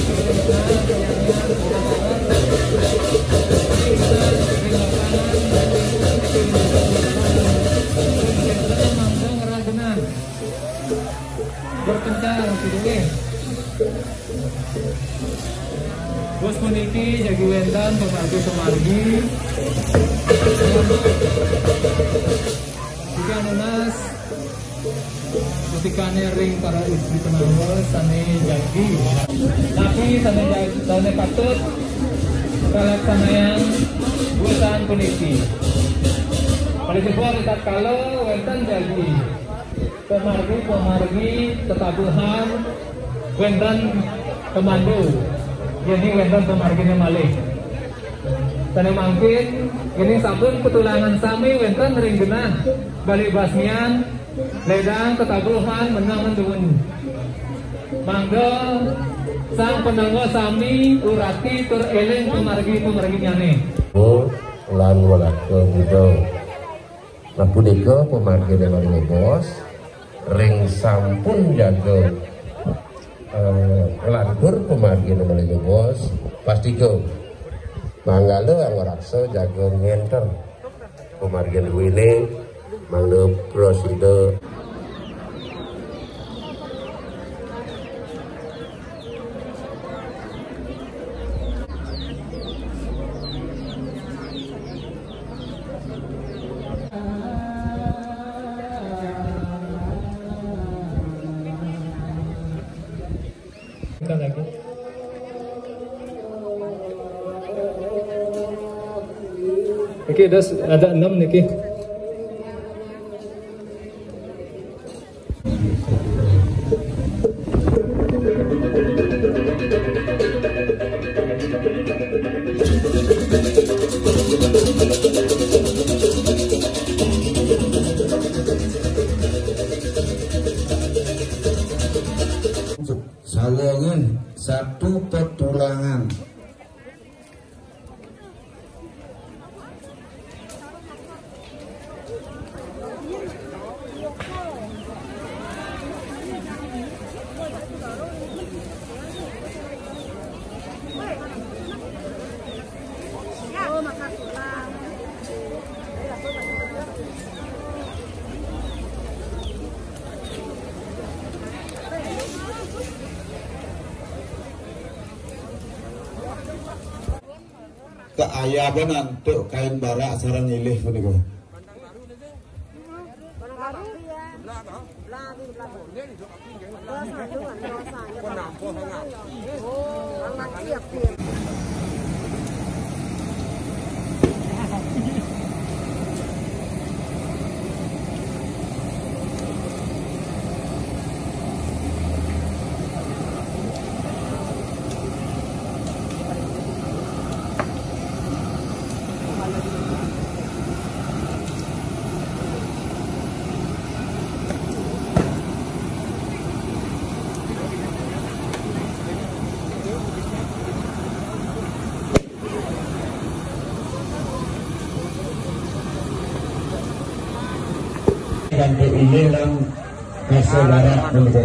berpencar gitu. Bos puniki jagi wentan pemargi pemargi jika nunas ketikane ring para istri penawar sane jagi tapi sane patut pelaksanaan bulan puniki pada sebuah lihat kalau wentan jagi pemargi tetabuhan wentan pemandu jadi wentan pemarginya malih tane mangkin ini sabun petulangan sami wentan ring genah balik basmian ledang tetabuhan menang mendun mangga sang penangga sami urati tur eling pemargi nyane lan walak muda nah punika pemargi maling bos ring sampun jaga lantur pemargi maling bos pasti go manggalo awaraksa jaga ngenter pemargi ini mangga prosedur lagi. Oke, ada 6 niki. Salongan satu petulangan keayaban untuk kain barak sarang ilih punika. Dan ini dan saudara begitu.